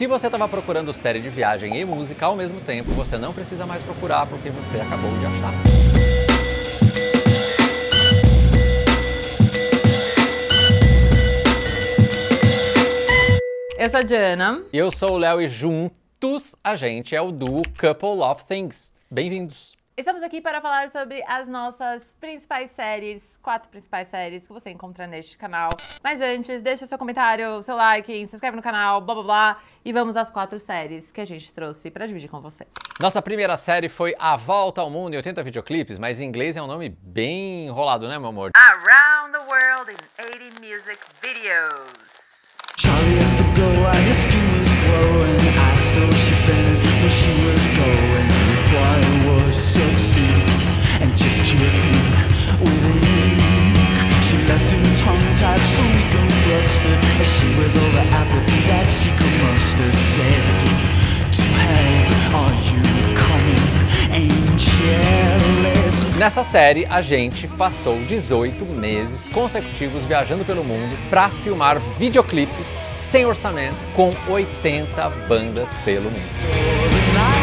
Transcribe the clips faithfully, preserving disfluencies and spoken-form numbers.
Se você estava procurando série de viagem e música ao mesmo tempo, você não precisa mais procurar porque você acabou de achar. Eu sou a Diana. E eu sou o Léo e juntos a gente é o duo Couple of Things. Bem-vindos! Estamos aqui para falar sobre as nossas principais séries, quatro principais séries que você encontra neste canal. Mas antes, deixa o seu comentário, seu like, se inscreve no canal, blá blá blá. E vamos às quatro séries que a gente trouxe para dividir com você. Nossa primeira série foi A Volta ao Mundo em oitenta videoclipes, mas em inglês é um nome bem enrolado, né, meu amor? Around the World in eighty Music Videos. Charlie has to go, his skin was glowing. I still shipping where she was going. The reply was succinct and just dripping with ink. She left him tongue-tied, so weak and flustered, as she with all the apathy that she could muster said, to hell are you coming, angelus? Nessa série, a gente passou dezoito meses consecutivos viajando pelo mundo para filmar videoclipes sem orçamento com oitenta bandas pelo mundo.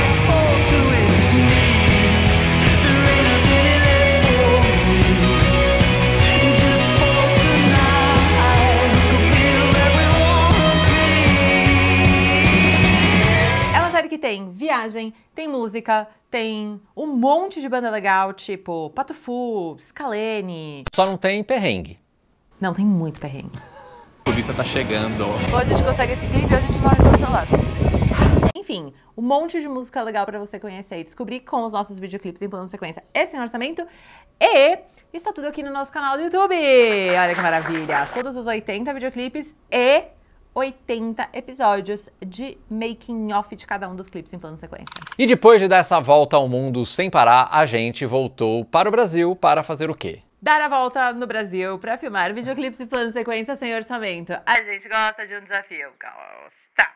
Que tem viagem, tem música, tem um monte de banda legal, tipo Patufu, Scalene. Só não tem perrengue. Não, tem muito perrengue. A polícia tá chegando. Ou a gente consegue esse clipe ou a gente morre congelado. Enfim, um monte de música legal pra você conhecer e descobrir com os nossos videoclipes em plano de sequência e sem orçamento. E está tudo aqui no nosso canal do YouTube. Olha que maravilha. Todos os oitenta videoclipes e oitenta episódios de making off de cada um dos clipes em plano de sequência. E depois de dar essa volta ao mundo sem parar, a gente voltou para o Brasil para fazer o quê? Dar a volta no Brasil para filmar videoclipes em plano de sequência sem orçamento. A gente gosta de um desafio, gosta!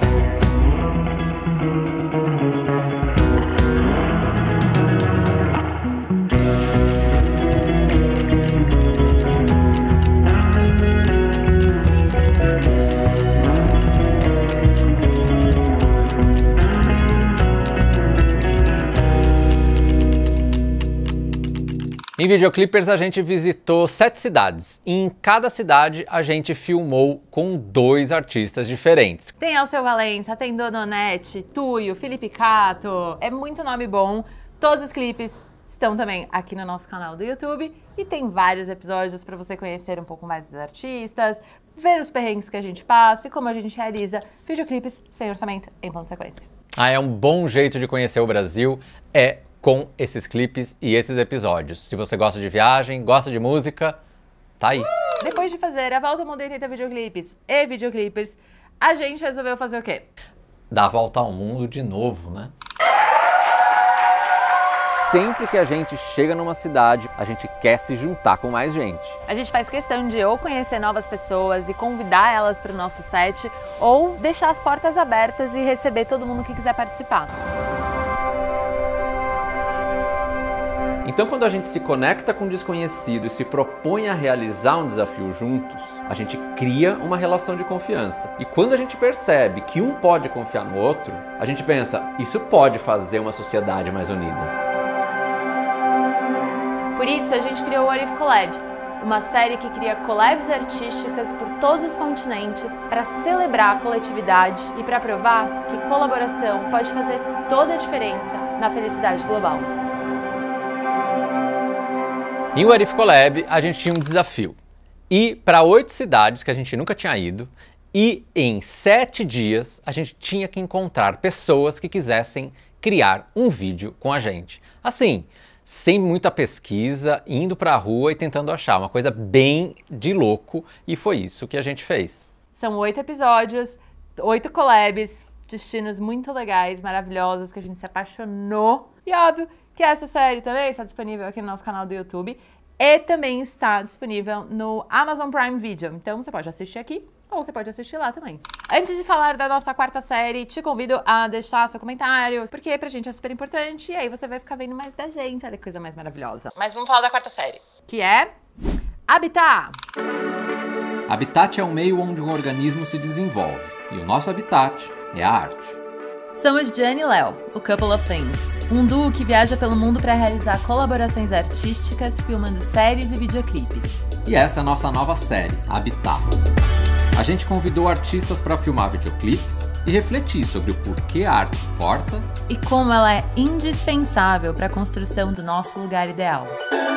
Em Videoclippers a gente visitou sete cidades e em cada cidade a gente filmou com dois artistas diferentes. Tem Alceu Valença, tem Dononete, Tuyo, Felipe Cato, é muito nome bom. Todos os clipes estão também aqui no nosso canal do YouTube e tem vários episódios para você conhecer um pouco mais dos artistas, ver os perrengues que a gente passa e como a gente realiza videoclipes sem orçamento em plano de sequência. Ah, é um bom jeito de conhecer o Brasil, é com esses clipes e esses episódios. Se você gosta de viagem, gosta de música, tá aí. Depois de fazer a volta ao mundo em oitenta videoclipes e videoclipers, a gente resolveu fazer o quê? Dar a volta ao mundo de novo, né? Sempre que a gente chega numa cidade, a gente quer se juntar com mais gente. A gente faz questão de ou conhecer novas pessoas e convidar elas para o nosso set, ou deixar as portas abertas e receber todo mundo que quiser participar. Então, quando a gente se conecta com o desconhecido e se propõe a realizar um desafio juntos, a gente cria uma relação de confiança. E quando a gente percebe que um pode confiar no outro, a gente pensa, isso pode fazer uma sociedade mais unida. Por isso, a gente criou o What If Collab, uma série que cria collabs artísticas por todos os continentes para celebrar a coletividade e para provar que colaboração pode fazer toda a diferença na felicidade global. Em What If Collab, a gente tinha um desafio. Ir para oito cidades que a gente nunca tinha ido e em sete dias a gente tinha que encontrar pessoas que quisessem criar um vídeo com a gente. Assim, sem muita pesquisa, indo para a rua e tentando achar uma coisa bem de louco, e foi isso que a gente fez. São oito episódios, oito collabs, destinos muito legais, maravilhosos, que a gente se apaixonou. E óbvio que essa série também está disponível aqui no nosso canal do YouTube e também está disponível no Amazon Prime Video. Então você pode assistir aqui ou você pode assistir lá também. Antes de falar da nossa quarta série, te convido a deixar seu comentário, porque pra gente é super importante e aí você vai ficar vendo mais da gente. Olha que coisa mais maravilhosa. Mas vamos falar da quarta série, que é Habitat. Habitat é um meio onde um organismo se desenvolve. e o nosso habitat é a arte. Somos Jane e Léo, o Couple of Things, um duo que viaja pelo mundo para realizar colaborações artísticas, filmando séries e videoclipes. E essa é a nossa nova série, Habitat. A gente convidou artistas para filmar videoclipes e refletir sobre o porquê a arte importa e como ela é indispensável para a construção do nosso lugar ideal.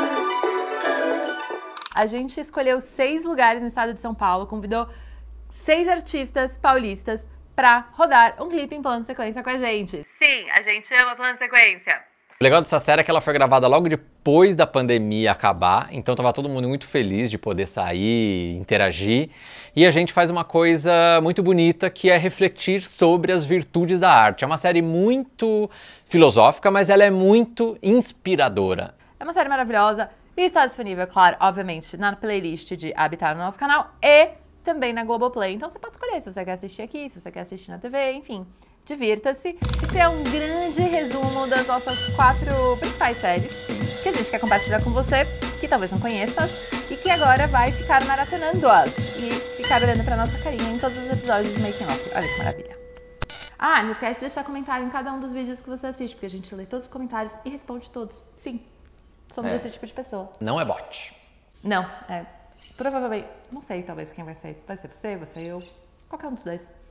A gente escolheu seis lugares no estado de São Paulo, convidou seis artistas paulistas para rodar um clipe em plano de sequência com a gente. Sim, a gente ama plano de sequência. O legal dessa série é que ela foi gravada logo depois da pandemia acabar, então tava todo mundo muito feliz de poder sair, interagir, e a gente faz uma coisa muito bonita que é refletir sobre as virtudes da arte. É uma série muito filosófica, mas ela é muito inspiradora. É uma série maravilhosa e está disponível, claro, obviamente, na playlist de Habitat no nosso canal e também na Globoplay. Então você pode escolher se você quer assistir aqui, se você quer assistir na T V, enfim. Divirta-se. Esse é um grande resumo das nossas quatro principais séries que a gente quer compartilhar com você, que talvez não conheça e que agora vai ficar maratonando-as e ficar olhando pra nossa carinha em todos os episódios de Making Off. Olha que maravilha. Ah, não esquece de deixar comentário em cada um dos vídeos que você assiste, porque a gente lê todos os comentários e responde todos. Sim, somos É. esse tipo de pessoa. Não é bot. Não, é... Provavelmente... Não sei, talvez quem vai ser. Vai ser você, vai ser eu. Qualquer um dos dois.